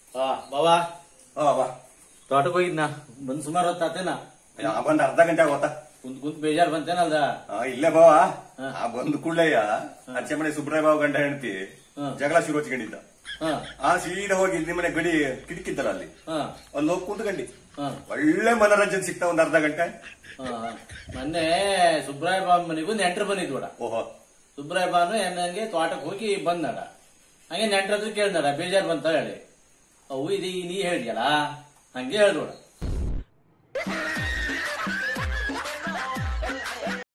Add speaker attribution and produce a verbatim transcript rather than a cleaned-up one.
Speaker 1: ಹಾ ಬಾವಾ
Speaker 2: ಹಾ ಬಾ
Speaker 1: ತೋಟಕ್ಕೆ ಹೋಗಿದ್ನಾ ಬಂದ್ ಸುಮಾರು ಹೊತ್ತಾತೇನ
Speaker 2: ಯಾ ಬಂದ್ ಅರ್ಧ ಗಂಟೆ ಆಗೋತಾ
Speaker 1: ಕುಂತ್ ಕುಂತ್ ಬೇಜಾರ್ ಬಂತೇನಲ್ದ
Speaker 2: ಹಾ ಇಲ್ಲೇ ಬಾವ ಆ ಬಂದ್ ಕೂಡ್ಲೆಯ ಅಚ್ಚೆ ಮನೆ ಸುಬ್ರಾಯ ಬಾವ ಗಂಡ ಹೆಂಡತಿ ಜಗಳ ಶುರು ಹಚ್ಕೊಂಡಿದ್ದ ಆ ಸೀದಾ ಹೋಗಿ ಇಲ್ಲಿ ಮನೆ ಗಡಿ ಕಿಟಕಿದ್ದಲ್ಲ ಅಲ್ಲಿ ಅಲ್ಲಿ ಹೋಗಿ ಕುಂತ್ಕಂಡಿ ಒಳ್ಳೆ ಮನೋರಂಜನೆ ಸಿಗ್ತಾ ಒಂದ್ ಅರ್ಧ ಗಂಟೆ.
Speaker 1: ಮೊನ್ನೆ ಸುಬ್ರಾಯ ಬಾಬು ಮನೆಗೂ ನೆಂಟ್ರು ಬಂದಿದ್ವಡ.
Speaker 2: ಓಹೋ
Speaker 1: ಸುಬ್ರಾಯ ಬಾನು ಹಂಗೆ ತೋಟಕ್ಕೆ ಹೋಗಿ ಬಂದಡ. ಹಂಗೆ ನೆಂಟ್ರ ಹತ್ರ ಕೇಳ್ದಡ ಬೇಜಾರ್ ಬಂತ ಹೇಳಿ. ಅವು ಇದು ನೀ ಹೇಳಿದ್ಯಲ್ಲ ಹಂಗೆ ಹೇಳ್ದೋಡ.